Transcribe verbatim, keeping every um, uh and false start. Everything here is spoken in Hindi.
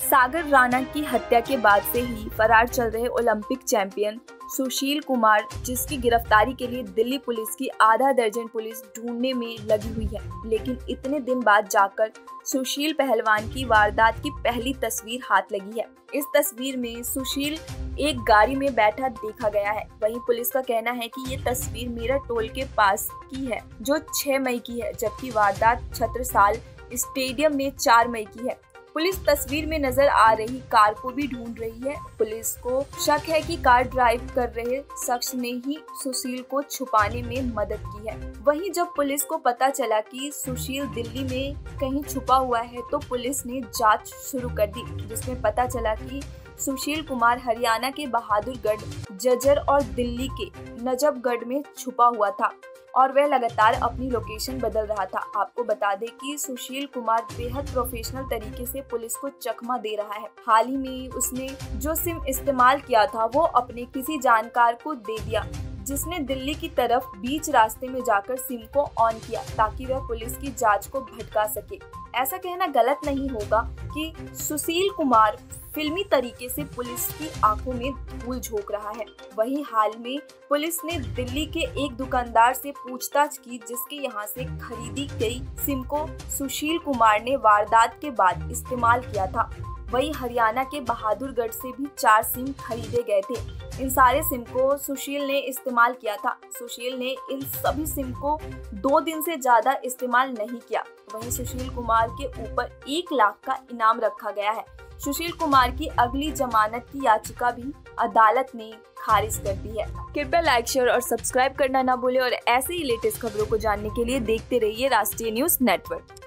सागर राणा की हत्या के बाद से ही फरार चल रहे ओलंपिक चैंपियन सुशील कुमार, जिसकी गिरफ्तारी के लिए दिल्ली पुलिस की आधा दर्जन पुलिस ढूंढने में लगी हुई है, लेकिन इतने दिन बाद जाकर सुशील पहलवान की वारदात की पहली तस्वीर हाथ लगी है। इस तस्वीर में सुशील एक गाड़ी में बैठा देखा गया है। वहीं पुलिस का कहना है कि ये तस्वीर मेरठ टोल के पास की है, जो छह मई की है, जबकि वारदात छत्रसाल स्टेडियम में चार मई की है। पुलिस तस्वीर में नजर आ रही कार को भी ढूंढ रही है। पुलिस को शक है कि कार ड्राइव कर रहे शख्स ने ही सुशील को छुपाने में मदद की है। वहीं जब पुलिस को पता चला कि सुशील दिल्ली में कहीं छुपा हुआ है, तो पुलिस ने जांच शुरू कर दी, जिसमें पता चला कि सुशील कुमार हरियाणा के बहादुरगढ़, जज्जर और दिल्ली के नजफगढ़ में छुपा हुआ था और वह लगातार अपनी लोकेशन बदल रहा था। आपको बता दें कि सुशील कुमार बेहद प्रोफेशनल तरीके से पुलिस को चकमा दे रहा है। हाल ही में उसने जो सिम इस्तेमाल किया था वो अपने किसी जानकार को दे दिया, जिसने दिल्ली की तरफ बीच रास्ते में जाकर सिम को ऑन किया ताकि वह पुलिस की जांच को भटका सके। ऐसा कहना गलत नहीं होगा कि सुशील कुमार फिल्मी तरीके से पुलिस की आंखों में धूल झोंक रहा है। वहीं हाल में पुलिस ने दिल्ली के एक दुकानदार से पूछताछ की, जिसके यहां से खरीदी गई सिम को सुशील कुमार ने वारदात के बाद इस्तेमाल किया था। वहीं हरियाणा के बहादुरगढ़ से भी चार सिम खरीदे गए थे। इन सारे सिम को सुशील ने इस्तेमाल किया था। सुशील ने इन सभी सिम को दो दिन से ज्यादा इस्तेमाल नहीं किया। वहीं सुशील कुमार के ऊपर एक लाख का इनाम रखा गया है। सुशील कुमार की अगली जमानत की याचिका भी अदालत ने खारिज कर दी है। कृपया लाइक, शेयर और सब्सक्राइब करना ना भूलें और ऐसे ही लेटेस्ट खबरों को जानने के लिए देखते रहिए राष्ट्रीय न्यूज नेटवर्क।